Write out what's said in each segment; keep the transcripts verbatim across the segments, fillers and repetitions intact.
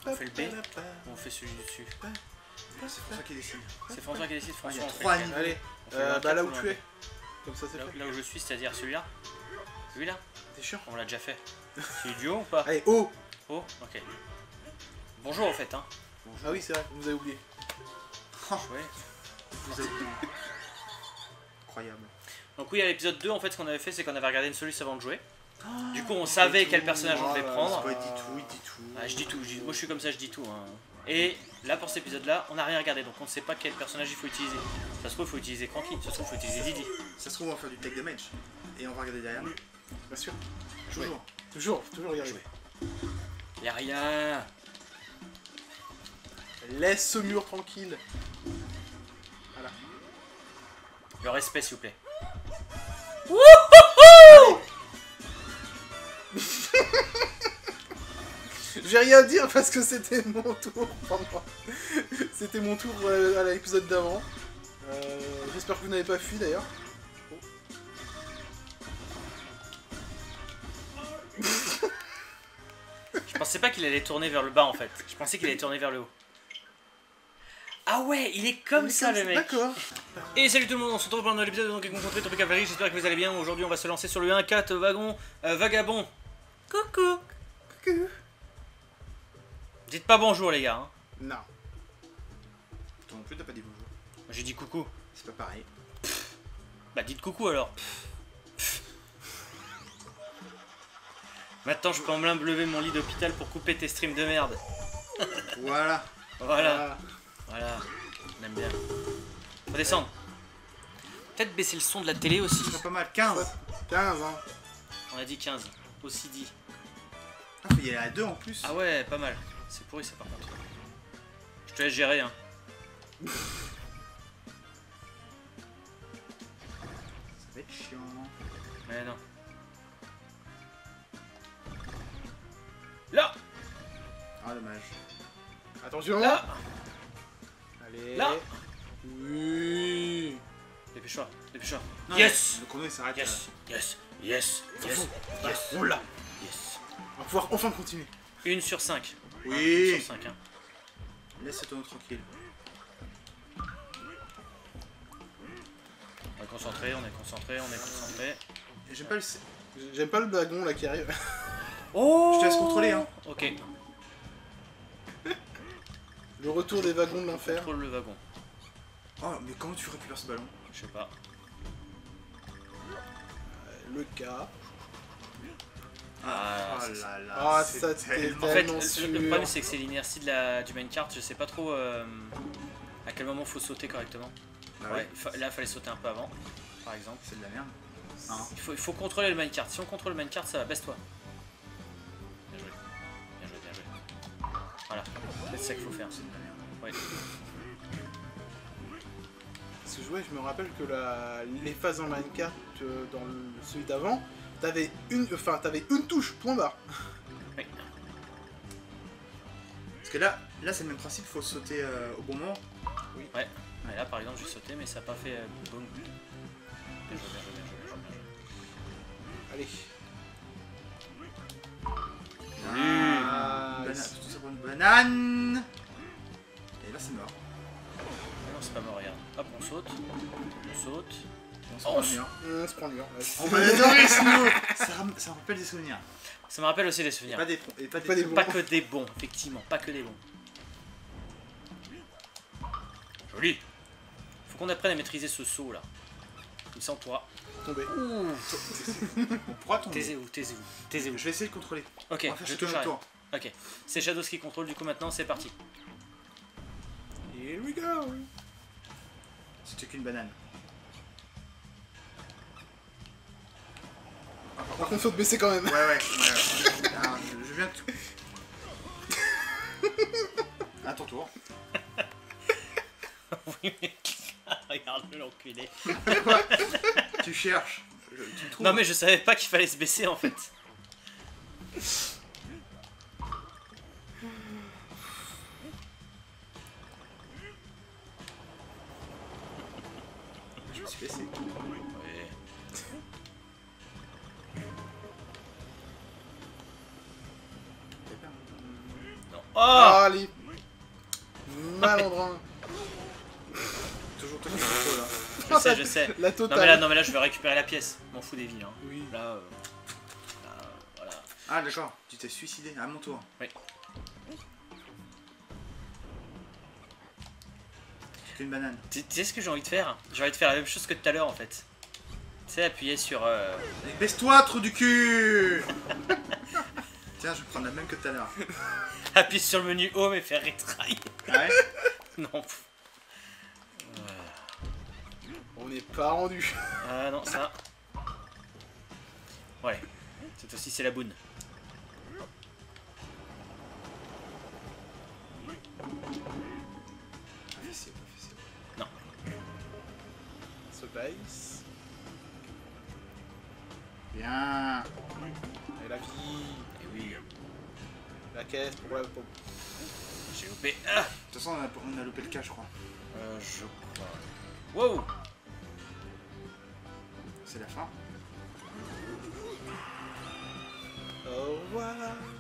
On fait le B ou on fait celui du dessus? C'est François qui décide. C'est François qui décide. Ah, il y François, a on fait trois lequel? niveaux. Allez, On fait euh, le bah là quatre où ou tu le es. Comme ça c'est Là, fait. là où je suis, c'est-à-dire celui-là? Celui-là? T'es sûr? On l'a déjà fait. Celui du haut ou pas? Allez, oh. Oh, ok. Bonjour en fait, hein. Ah oui, c'est vrai, vous avez oublié. Ouais. Vous avez oublié. Incroyable. Donc oui, à l'épisode deux, en fait, ce qu'on avait fait, c'est qu'on avait regardé une solution avant de jouer. Du coup, on savait quel personnage on devait prendre. Il dit tout, il dit tout. Ah, je dis tout, je dis- moi je suis comme ça, je dis tout. Hein. Et là, pour cet épisode-là, on n'a rien regardé, donc on ne sait pas quel personnage il faut utiliser. Ça se trouve, il faut utiliser Cranky, ça se trouve, il faut utiliser Didi. Ça se trouve, on va faire du take damage. Et on va regarder derrière nous. Bien sûr. Toujours. Toujours, toujours y arriver. Y'a rien. Laisse ce mur tranquille. Voilà. Le respect, s'il vous plaît. J'ai rien à dire parce que c'était mon tour pendant... C'était mon tour euh, à l'épisode d'avant. Euh, J'espère que vous n'avez pas fui d'ailleurs. Oh. Je pensais pas qu'il allait tourner vers le bas en fait. Je pensais qu'il allait tourner vers le haut. Ah ouais, il est comme Il est ça comme le ça, mec. D'accord. Et salut tout le monde, on se retrouve pendant l'épisode de Donkey Kong Country Tropical Freeze. J'espère que vous allez bien. Aujourd'hui, on va se lancer sur le un quatre wagon euh, vagabond. Coucou. Coucou. Dites pas bonjour les gars. Hein. Non. Toi non plus, t'as pas dit bonjour. J'ai dit coucou. C'est pas pareil. Bah dites coucou alors. Maintenant, je peux en lever mon lit d'hôpital pour couper tes streams de merde. Voilà. Voilà. Voilà, on aime bien. Faut descendre. Peut-être baisser le son de la télé aussi. C'est pas mal. quinze. quinze hein. On a dit quinze, aussi dit. Ah, il y en a deux en plus. Ah ouais, pas mal. C'est pourri ça par contre. Je te laisse gérer hein. Ça va être chiant. Mais non. Là. Ah, dommage. Attention. Là. Allez. Là. Oui. Dépêche-toi, dépêche-toi. Non, Yes. Le chrono il s'arrête. Yes, yes, yes, yes, yes. On l'a. Yes. On va pouvoir enfin continuer. Une sur cinq. Oui. Une sur cinq, hein. euh, Laisse ce tonneau tranquille. On est concentré, on est concentré, on est concentré. J'aime pas le. J'aime pas le wagon là qui arrive. Oh. Je te laisse contrôler hein. Ok, Le retour des wagons de l'enfer. contrôle le wagon. Oh, mais comment tu récupères ce ballon? Je sais pas. Le cas. Ah, Oh c'est- là là. Ah, c'est ça, c'était tellement- En fait, tellement le, sûr. le problème c'est que c'est l'inertie de la, du minecart, je sais pas trop euh, à quel moment faut sauter correctement. Bah Ouais, ouais, il fa- là il fallait sauter un peu avant, par exemple. c'est de la merde. Hein. Il faut, il faut contrôler le minecart, si on contrôle le minecart ça va, baisse-toi. Bien joué, bien joué, bien joué. Voilà, c'est ça qu'il faut faire. C'est de la merde. Ouais. Parce que je, ouais, je me rappelle que la, les phases en Minecraft euh, dans le, celui d'avant, t'avais une, enfin, t'avais une touche, point barre. Oui. Parce que là, là c'est le même principe, faut sauter euh, au bon moment. Ouais, mais là par exemple j'ai sauté mais ça n'a pas fait euh, boum. Bien joué, bien joué, bien joué, bien joué, bien joué. Allez. Ah, Nice. banane, tout ça pour une banane. Et là c'est mort. Ah non c'est pas mort, regarde. Hop on saute, on saute. On se Oh, prend le mur. On se prend le mur. Ouais. On va adorer ce mur. Ça, ram- ça me rappelle des souvenirs. Ça me rappelle aussi des Et souvenirs. pas des, et pas des, Pas des trucs. bons. Pas que des bons, effectivement, pas que des bons. Joli. Faut qu'on apprenne à maîtriser ce saut là. Comme ça on pourra. Tombé. Ouh. On pourra tomber. Taisez-vous, taisez-vous, taisez-vous. Je vais essayer de contrôler. Ok, On va faire je chacun touche notre à rien. tour. Ok, c'est Shadows qui contrôle, du coup maintenant c'est parti. Here we go. C'était qu'une banane. Par contre, faut te baisser quand même. Ouais, ouais, ouais. ouais. Alors, je, je viens de tout. À ton tour. Oui mais... Regarde l'enculé. Tu cherches. Je, tu me trouves. Non mais je savais pas qu'il fallait se baisser en fait. Je me suis baissé. Oui. T'as peur? Non. Oh Ah, allez. Malandrin. Toujours te faire là. Je sais, je sais. La Non totale. mais là, non mais là, je vais récupérer la pièce. M'en fous des vies. Hein. Oui. Là, euh, là, voilà. Ah d'accord, tu t'es suicidé à mon tour. Oui. J'ai qu'une banane. Tu tu sais ce que j'ai envie de faire? J'ai envie de faire la même chose que tout à l'heure en fait. Tu sais, appuyer sur... Euh... Baisse-toi, trou du cul. Tiens, je vais prendre la même que tout à l'heure. appuyer sur le menu home et faire retry. Ouais. Non. On n'est pas rendu. Ah non, ça... Ouais. Cette fois-ci, c'est la boune. Pas facile, pas facile. Non. Se base. Bien. Et la vie. Et oui, La caisse pour la pompe. j'ai loupé. Ah De toute façon, on a, on a loupé le cas, je crois. euh, je crois... Wow. C'est la fin. Au revoir.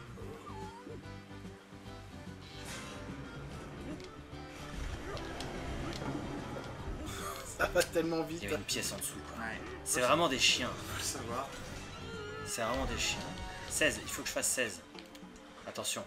Ça va tellement vite. Il y avait une pièce en dessous. quoi. Ouais. C'est vraiment des chiens. Faut le savoir. C'est vraiment des chiens. seize, il faut que je fasse seize. Attention.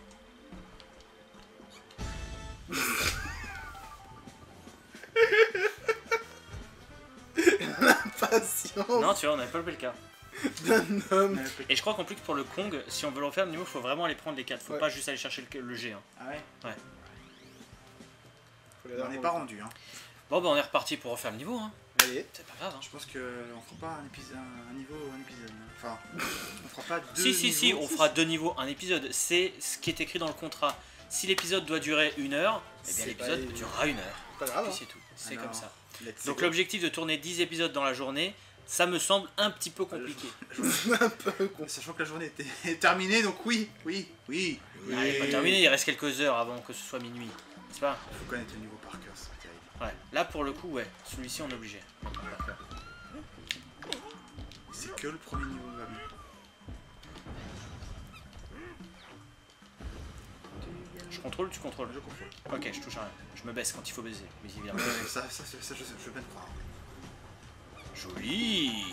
Patience Non, tu vois, on n'avait pas loupé le cas. d'un homme. Et je crois qu'en plus que pour le Kong, si on veut le refaire le niveau, faut vraiment aller prendre les quatre. Faut Ouais. pas juste aller chercher le, le G. Hein. Ah ouais. Faut les On avoir n'est pour pas le- rendu, hein. Bon, bah on est reparti pour refaire le niveau. Hein. Allez. C'est pas grave. Hein. Je pense que on fera pas un épisode, un niveau, un épisode. hein. Enfin, on fera pas deux Si, si, si, niveaux. on fera deux niveaux, un épisode. C'est ce qui est écrit dans le contrat. Si l'épisode doit durer une heure, eh bien C'est l'épisode pas- durera une heure. Pas grave. Et Hein. c'est tout. C'est Alors, comme ça. let's Donc go. l'objectif de tourner dix épisodes dans la journée, ça me semble un petit peu compliqué. Un peu con. Sachant que la journée était terminée, donc oui, oui, oui. oui. Ah, il est pas terminé, il reste quelques heures avant que ce soit minuit. N'est-ce pas? Faut connaître le niveau par cœur, c'est pas terrible. Ouais. Là pour le coup, ouais. Celui-ci on est obligé. C'est que le premier niveau va bien. Je contrôle ou tu contrôles? Je contrôle. Ok, je touche à rien. Je me baisse quand il faut baiser, mais évidemment. Ouais, ça, ça, ça, ça, je, je veux bien te croire. Joli.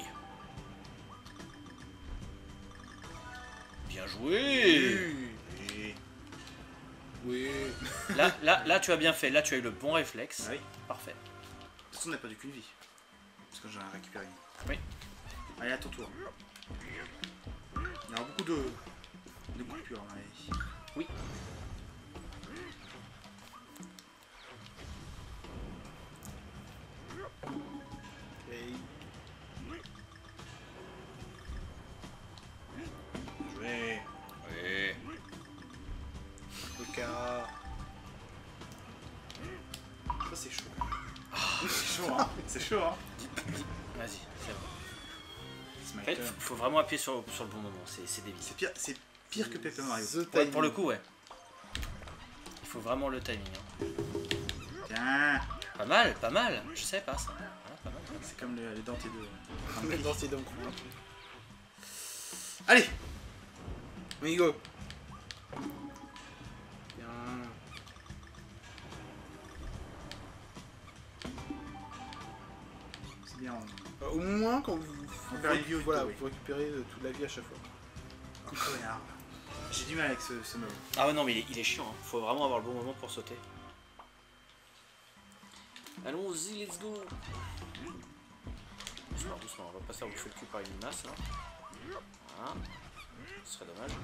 Bien joué. Et... Oui. Là, là, là, tu as bien fait. Là, tu as eu le bon réflexe. Ah oui. Parfait. De toute façon, on n'a pas du qu'une vie. Parce que j'en ai récupéré une. Oui. Allez, à ton tour. Il y aura beaucoup de, de coupures dans la vie. Oui. Et... Jouer. Oui. Le cas. Ça, c'est chaud. C'est chaud, hein. C'est chaud, hein. Vas-y, c'est bon. C'est En my fait, turn. faut, faut vraiment appuyer sur, sur le bon moment. C'est c'est débile. C'est pire, c'est pire que Paper Mario. The Ouais, timing. pour le coup, ouais. Il faut vraiment le timing. Hein. Tiens. Pas mal, pas mal. Je sais pas ça. Ah, pas mal. C'est comme le, les dentiers de... Le dentier d'un coup. Allez. On y go. Bien. C'est bien. on- Euh, Au moins quand vous, On perd une vie au voilà, dos, oui. vous récupérez euh, toute la vie à chaque fois. Coup de poignard. J'ai du mal avec ce, ce mode. Ah ouais, non, mais il est, il est chiant. Hein. Faut vraiment avoir le bon moment pour sauter. Allons-y, let's go. Doucement, doucement. On va pas se faire bouffer le cul par une limace, là. Voilà. Ce serait dommage.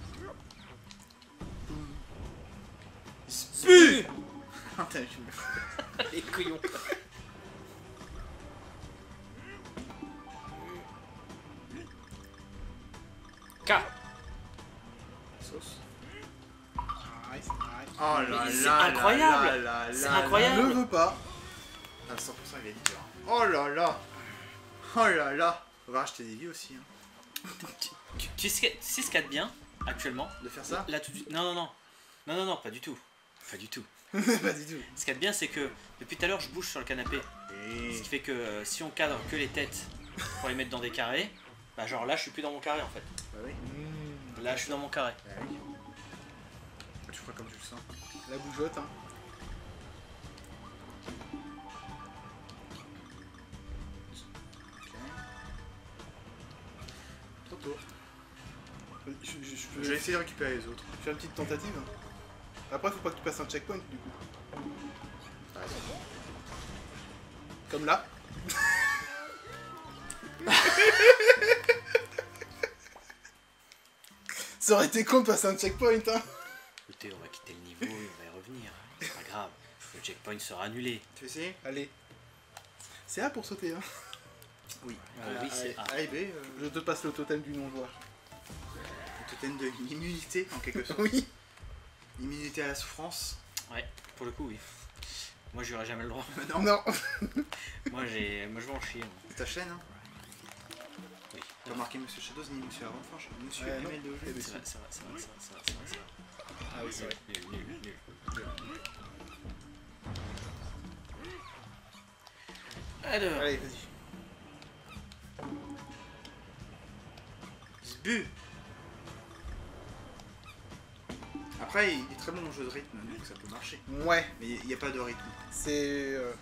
Spu. Putain, je me- Les couillons. K. Sauce. Nice, nice. Oh là Mais c'est là incroyable. là là là C'est là incroyable. Je ne veux pas. là. À cent pour cent il est dur. Oh là là. Oh là là. On va racheter des vies aussi. Hein. Tu, tu sais, tu sais ce qu'il y a de bien actuellement? De faire ça. Là tout de suite. Non, non, non. Non, non, non, pas du tout. Pas du tout. Pas du tout. Ce qu'il y a de bien, c'est que depuis tout à l'heure, je bouge sur le canapé. Et... Ce qui fait que euh, si on cadre que les têtes pour les mettre dans des carrés, bah genre là, je suis plus dans mon carré en fait. Bah oui. Mmh. Là, je suis dans mon carré. Bah oui. Tu feras comme tu le sens. La bougeotte, hein. Ok. Trop tôt. Je, je, je peux Je vais essayer de récupérer les autres. faire une petite tentative. Après, faut pas que tu passes un checkpoint, du coup. T'as raison. Comme là. Ça aurait été con de passer un checkpoint, hein. Écoutez, on va quitter le niveau et on va y revenir. C'est pas grave. Le checkpoint sera annulé. Tu veux essayer? Allez. C'est A pour sauter, hein. Oui. Euh, oui, c'est A. A et B. Euh, Je te passe le totem du non-joueur. le totem de l'immunité, en quelque sorte. Oui. Immunité à la souffrance. Ouais, pour le coup, oui. Moi, j'aurais jamais le droit. non. Non. Moi, j'ai, moi, je vais en chier. moi. C'est ta chaîne, hein. Oui. Pas marqué Monsieur Shadows ni Monsieur Avanfranche. Monsieur Ouais, M non. L de Eh jeu. ben, C'est vrai, c'est vrai, c'est vrai, c'est vrai, c'est vrai, c'est vrai, c'est vrai. Ah oui, c'est vrai. Nul, nul, nul, nul. Alors, Allez, vas-y. Zbu. Après, il est très bon en jeu de rythme, donc ça peut marcher. Ouais. Mais il n'y a pas de rythme. C'est... euh,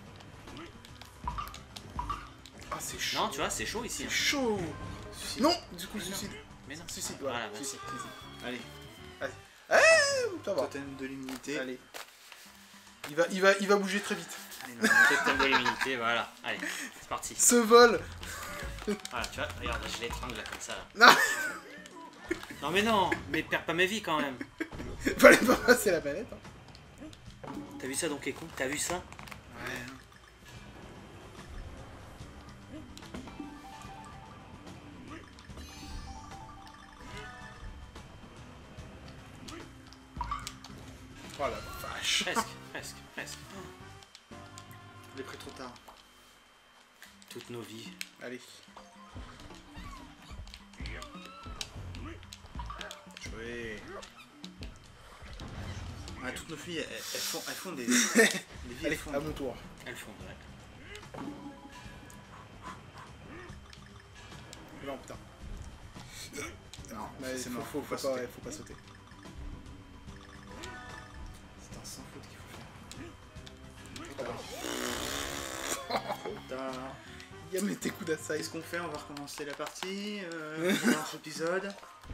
Ah, c'est chaud. non, tu vois, c'est chaud ici. C'est hein. chaud. Suicide. Non, du coup, Mais non. suicide. Mais non. Suicide, Voilà, voilà. vas-y. Suicide, suicide. Allez, Ça va. totem de l'immunité. Allez. Il va, il, va, il va bouger très vite. Allez, non, Totem de l'immunité, voilà. Allez, c'est parti. Ce vol. Voilà, tu vois, regarde, je l'étrangle là, comme ça. Là. Non. Non mais non, mais perds pas ma vie quand même. Fallait pas passer la palette. Hein. T'as vu ça Donkey Kong? T'as vu ça? ouais. Oh la vache. Presque, presque, presque. Je l'ai pris trop tard. Toutes nos vies. Allez. Joué. Ah, toutes nos filles, elles, elles font, elles font des, des vies. Elles Allez, font à mon tour. Elles font, ouais. Non, putain. Non, Mais c'est faut, mort. faut, faut, Faut pas, sauter. ouais, faut pas sauter. C'est un sans faute qu'il faut faire. Trop tard. Trop tard. Il y a mes tes coups d'assaille. Qu'est-ce qu'on fait? On va recommencer la partie euh, dans cet épisode.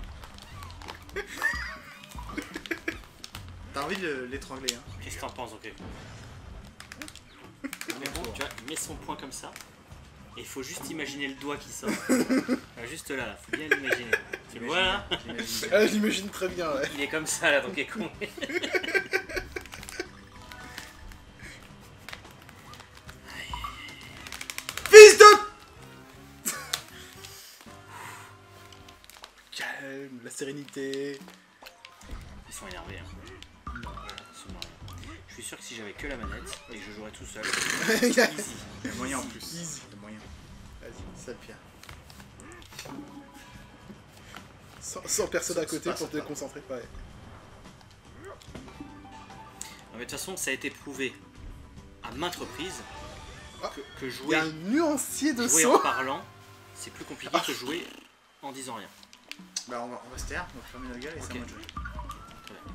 T'as envie de l'étrangler, hein? Qu'est-ce que t'en penses Donkey Kong? Mais bon, tu vois, il met son poing comme ça. Et il faut juste imaginer le doigt qui sort. Ah, juste là, là, faut bien l'imaginer. Tu le vois là? J'imagine bien. Ah, j'imagine très bien, ouais. Il est comme ça là, Donkey Kong. Fils de... Calme, la sérénité. Ils sont énervés. Hein. Ils sont marrés. Je suis sûr que si j'avais que la manette et que je jouerais tout seul, Il y a- easy. Il y a moyen en plus. Easy. Il y a moyen. Vas-y. Ça le pire. Sans, sans personne à Ça- côté ça pour te passe pas. concentrer. Ouais. Non, mais de toute façon, ça a été prouvé à maintes reprises Ah, que, que Il y jouer, a un nuancier de jouer en saut. parlant, c'est plus compliqué que jouer en disant rien. Bah on va, on va se taire, on va fermer notre gueule et c'est Ok. à moi de jouer. Très bien.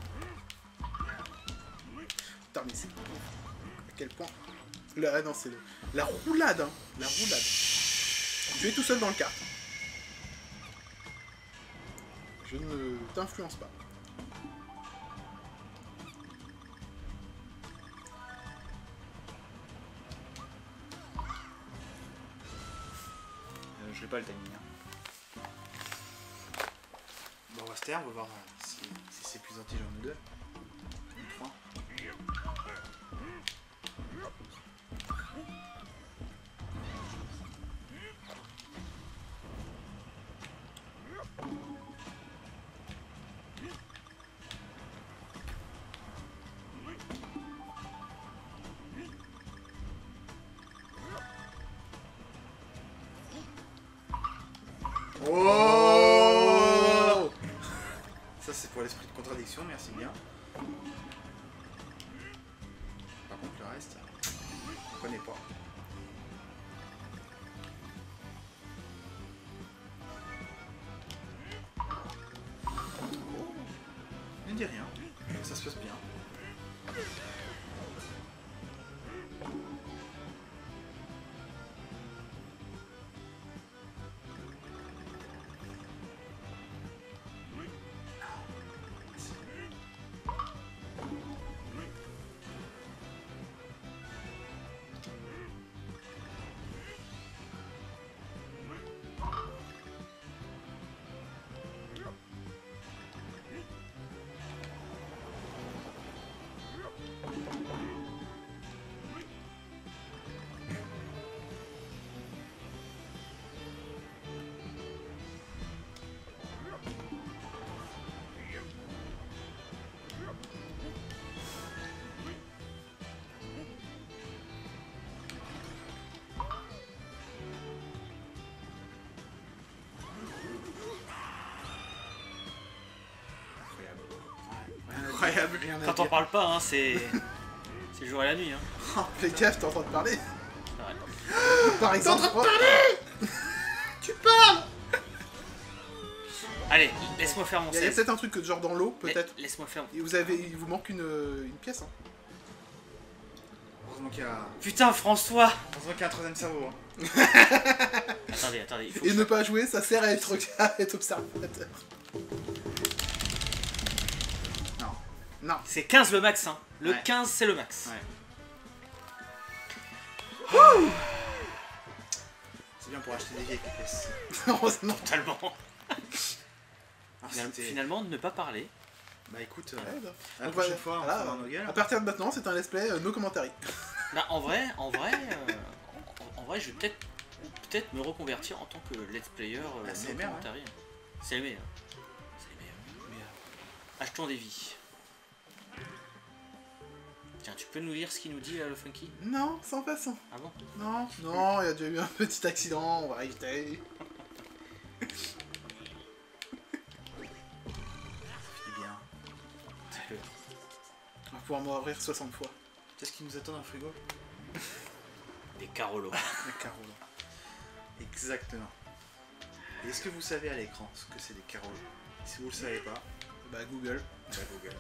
Putain, mais c'est... À quel point... La... Ah non, c'est le... La roulade, hein. La roulade. Tu es tout seul dans le kart. Je ne t'influence pas. Euh, je l'ai pas le timing. Hein. Bon, on va se taire, on va voir euh, si, si c'est plus intelligent nous deux. Ou trois. Oh, ça c'est pour l'esprit de contradiction, merci bien. Par contre le reste, on connaît pas. Ne dis rien. se passe bien. Incroyable. Rien à Quand on dire. parle pas, hein, c'est. C'est le jour et la nuit. Hein. Oh, fais gaffe, t'es en train de parler. C'est vrai. Par exemple. Tu parles. Allez, laisse-moi faire mon Il y a, il y a save. peut-être un truc que genre dans l'eau, peut-être. La- Laisse-moi faire. Et vous avez, il vous manque une, une pièce. Hein. Heureusement qu'il y a... Putain, François. Heureusement qu'il y a un troisième cerveau. Hein. Attendez, attendez. Il faut Et que ne pas jouer, ça sert à être, à être observateur. Non. Non. C'est quinze le max, hein. Le Ouais. quinze, c'est le max. Ouais. C'est bien pour acheter des vieilles pièces. Heureusement. Totalement. Alors, Final- c'était- Finalement, ne pas parler. Bah écoute, euh, Ouais, bah. la Donc, prochaine voilà, fois, on voilà, fera nos gueules. à partir de maintenant, c'est un let's play, euh, no commentary. Bah, en vrai, en vrai, euh, en, en vrai, je vais peut-être peut-être me reconvertir en tant que let's player euh, Ah, c'est no les meilleurs, commentary. C'est les meilleurs. C'est les meilleurs. Mais, euh, achetons des vies. Tiens, tu peux nous lire ce qu'il nous dit là, le Funky? Non, sans façon. Ah bon? Non, non, il y a déjà eu un petit accident, on va éviter. C'est bien. On va pouvoir mourir soixante fois. Tu sais ce qui nous attend dans le frigo? Des Carolos. La Carole. Exactement. Et est-ce que vous savez à l'écran ce que c'est des carolos? Si vous le savez pas, Bah Google. bah Google.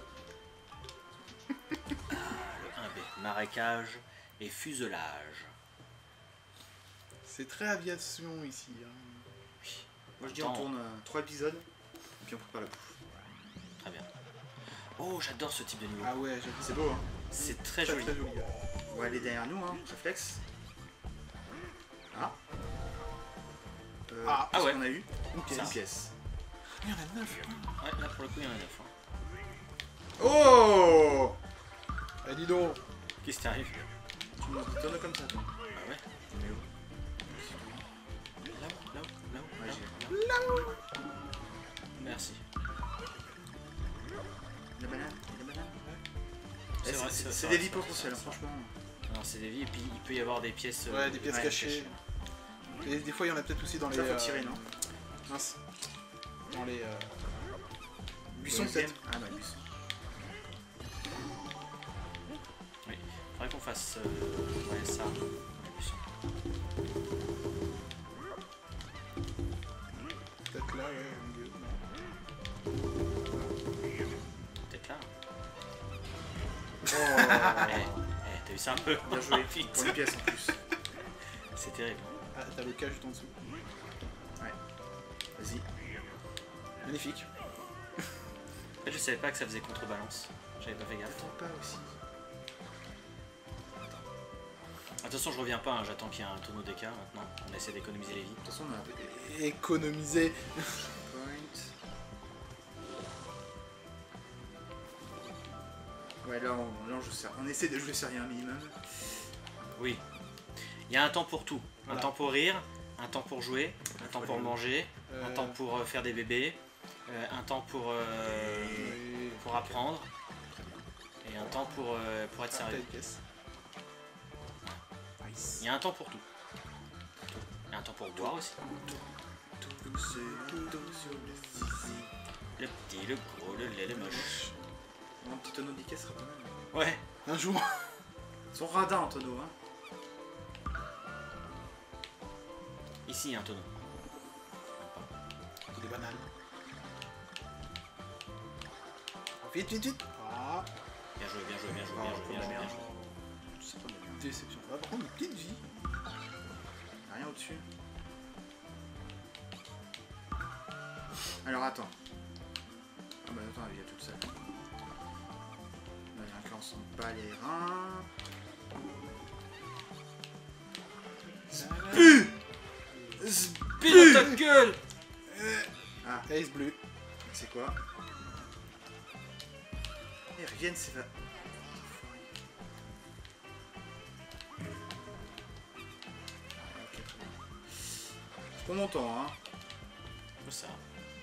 Le un B. Marécage et fuselage. C'est très aviation ici. Hein. Moi je dis on Attends. tourne trois épisodes, et puis on prépare la bouffe. Très bien. Oh, j'adore ce type de niveau. Ah ouais, j'avoue. C'est beau, hein? C'est très Très joli. très joli. On va aller derrière nous, hein, réflexe. Ah. Euh, Ah. qu'est-ce Ah ouais. qu'on a eu Une C'est pièce. une pièce. Il y en a neuf. Ouais, là pour le coup, il y en a neuf. Hein. Oh! Eh dis donc. Qu'est-ce qui t'arrive? Tu nous tournes comme ça, toi. Ah ouais? On est où? Là où, là où, là où, Ouais, là j'ai- où, là où. Merci. La banane, la banane. C'est Eh, vrai, c'est- c'est- C'est c'est des vrai, vies c'est vrai, potentielles, c'est vrai. franchement. Alors c'est des vies et puis il peut y avoir des pièces. euh, Ouais, des pièces ouais, cachées. Et des fois, il y en a peut-être aussi dans les. Ça faut euh, tirer, non? Mince. Dans les. Euh... Buisson Ouais, peut-être? Ah bah buisson. Oui, faudrait qu'on fasse euh, ouais, ça. Ouais, buisson. Peut-être là, ouais, au milieu. Peut-être là. Oh! Eh, eh, t'as vu ça un peu? Bien joué. Vite. Pour les pièces en plus. C'est terrible. Ah, t'as le cas juste en dessous. Vas-y. Magnifique. En fait, je savais pas que ça faisait contrebalance. J'avais pas fait gaffe. Attends pas aussi. Attention, je reviens pas, hein, j'attends qu'il y ait un tonneau d'écart maintenant. On essaie d'économiser les vies. De toute façon, on a un peu des Économiser. points. Ouais, là, on, là, on joue sérieux. On essaie de jouer sérieux un minimum. Oui. Il y a un temps pour tout. Un Voilà. temps pour rire, un temps pour jouer, un temps pour manger, Euh, un temps pour euh, faire des bébés, euh, un temps pour, euh, oui. pour apprendre, et un temps pour, euh, pour être Ah, t'as sérieux. une pièce. Nice. Il y a un temps pour tout. Il y a un temps pour boire aussi. Tout ce dos sur le zizi. Le petit, le gros, le laid, le moche. Un petit tonneau d'Ikea serait pas mal. Ouais. Un jour. Ils sont radins en tonneau, hein. Ici, il y a un tonneau. Des bananes. Vite, vite, vite. Ah. Bien joué, bien joué, bien joué, bien joué, bien joué, bien joué. C'est pas bien. Déception. Ah, par contre, une petite vie. Y'a rien au-dessus. Alors attends. Ah bah attends, il y a toute seule. Là, il y a un clan sans pas les reins. Spu Spin dans ta gueule. Ah, Ace bleu. c'est quoi? Ils reviennent, c'est va. Ok, très bien. Je prends mon temps, hein. Où ça?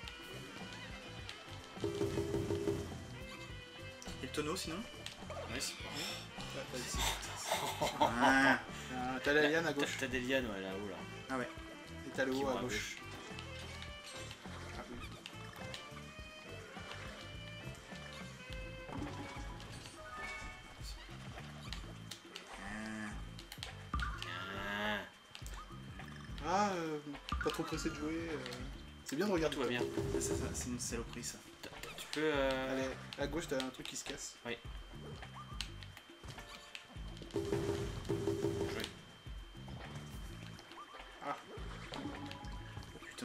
Et le tonneau sinon? Oui, c'est bon. Ah, pas ici. Ah, Euh, T'as la liane à T'as gauche. t'as des lianes, ouais, là-haut, là. ah ouais. Et t'as le Qui haut vont à gauche. Ah oui. Ah. Tiens, Ah, euh, pas trop pressé de jouer. euh, C'est bien de regarder. tout va bien. Ça, ça, ça, c'est une saloperie ça. T'as- t'as- Tu peux... Euh... Allez, à gauche, t'as un truc qui se casse. Jouer. Ah, Oh putain.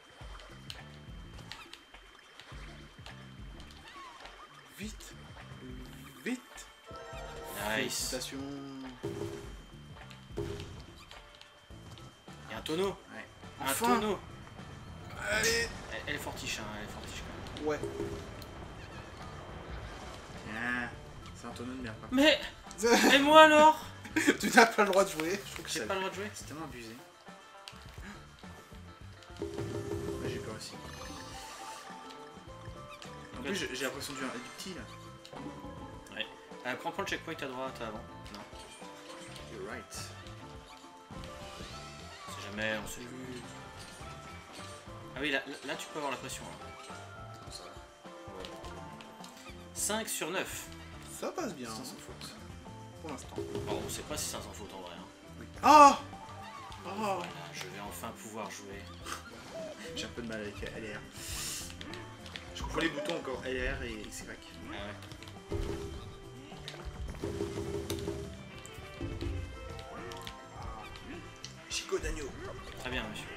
vite. Vite. Nice. Félicitations. Il y a un tonneau. Ouais. Un Enfin. tonneau. Allez. Elle, elle est fortiche, hein, elle est fortiche quand même. Ouais. Ah. C'est un tonneau de merde. quoi. Mais... Et moi alors? Tu n'as pas le droit de jouer. Je trouve que J'ai ça- pas le droit de jouer? c'est tellement abusé. Ouais, j'ai peur aussi. En plus, j'ai j'ai l'impression du, du petit là. Euh, prends, prends le checkpoint à droite avant. Non. You're right. C'est jamais, on se... Ah oui, là, là tu peux avoir la pression. Hein. Comment ça va? cinq sur neuf. Ça passe bien. C'est sans faute. Pour l'instant. Bon, on sait pas si c'est un sans faute en vrai. Hein. Ah. Ah. Voilà, je vais enfin pouvoir jouer. J'ai un peu de mal avec L R. Je confonds les boutons encore L R et X Y. Ah ouais. Chico d'agneau. Très bien, monsieur.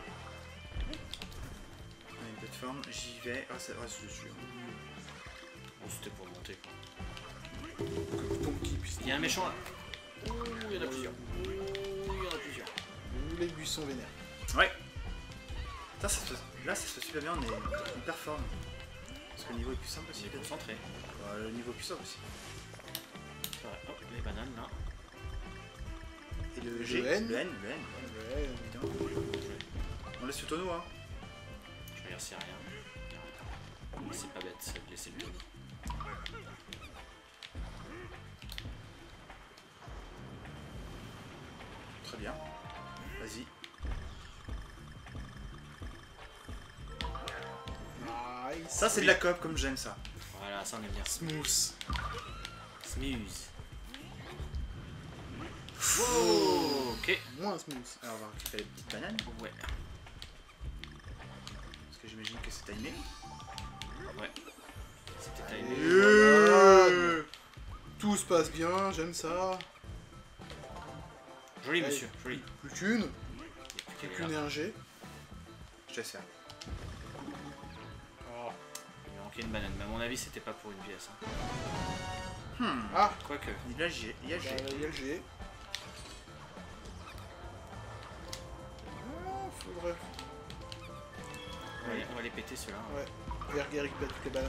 On a une plateforme, j'y vais. Ah, c'est vrai, c'est sûr. Bon, c'était pour monter quoi. Que ton qui puisse. Il y a un méchant là. Ouh, il y en a plusieurs. Ouh, il y en a plusieurs. Les buissons vénères. Ouais. Putain, ça se... Là, ça se fait super bien, on, est... on performe. Parce que le niveau est plus simple aussi. Il est concentré. Bah, le niveau est plus simple aussi. C'est vrai. Oh, les bananes là. Et le Le G, N. le N, le N. Ouais. Putain. On laisse le tonneau, hein. Je regarde s'il y a rien. C'est pas bête ça de laisser le tonneau. Très bien. Vas-y. Nice. Ça, c'est de la coop, comme j'aime ça. Voilà, ça on aime bien. Smooth. Smooth. Wow, ok. Moins smooth. Alors, on va récupérer les petites bananes. Ouais. Parce que j'imagine que c'est timé. Ouais. C'était Allez. timé. Euh... Tout se passe bien, j'aime ça. Joli Allez. monsieur, joli. Plus qu'une. Il y a plus Plus qu'à qu'une aller et là. un G. Je laisse faire. Oh. Il manquait une banane, mais à mon avis c'était pas pour une pièce. Hein. Hmm. Ah. Quoique. Il y a G. Il y a Bah, G. il y a le G. Ah, faudrait. On va, les, on va les péter ceux-là. hein. Ouais. Regarde, il récupère toutes les bananes.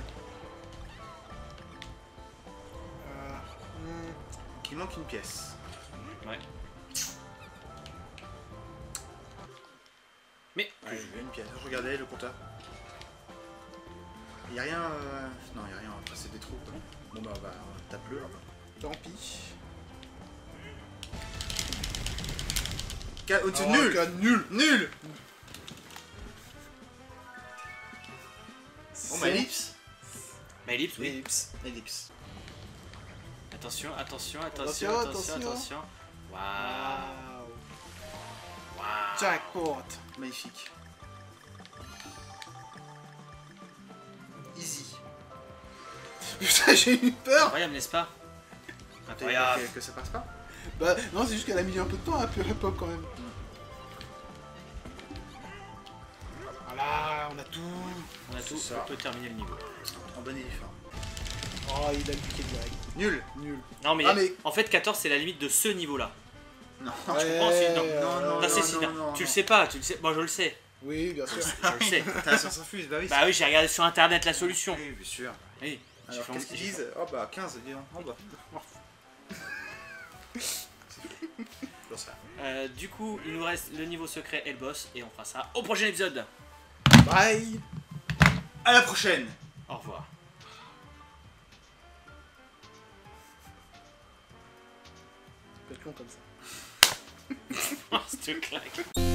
Euh, hmm. Il manque une pièce. Ouais. Mais Ouais, j'ai vu une pièce. Regardez le compteur. Il y a rien. Euh... Non, il y a rien. Après, c'est des trous. Quoi. Bon, bah, on va tape-le. là-bas. Tant pis. Ca- oh, c'est Oh, nul. cas nul. Nul. Bon, bah, C'est- ellipse. bah ellipse, oui. Ellipse. Ellipse. Attention, attention, Attention, attention, attention, attention. attention. Waouh. Wow. Waouh. Jackpot. Magnifique. Easy. Putain, j'ai eu peur. Incroyable, n'est-ce pas? Incroyable. Que, que ça passe pas. Bah non, c'est juste qu'elle a mis un peu de temps à pop quand même. Voilà, on a tout. On a tout, C'est ça. on peut terminer le niveau. En bonne et due forme. Oh, il a piqué direct. Nul. Nul. Non mais, Ah, mais- en fait quatorze c'est la limite de ce niveau là. Non. Je comprends aussi, non. Non, non, Non, c'est non, si, non, non. non, Tu le non. sais pas, tu le sais. Moi je le sais. Oui, bien sûr. Je le sais. T'as la science infuse, bah oui. Bah oui, j'ai regardé sur internet la solution. Oui, bien sûr. Oui. J'ai Alors fait- qu'est-ce qu'ils j'ai disent? Oh bah quinze, dis donc. Oh bah. J'en sais rien. Euh, du coup, il nous reste le niveau secret et le boss, et on fera ça au prochain épisode. Bye. À la prochaine. Au revoir. Ça peut être long comme ça. Oh, c'est claque.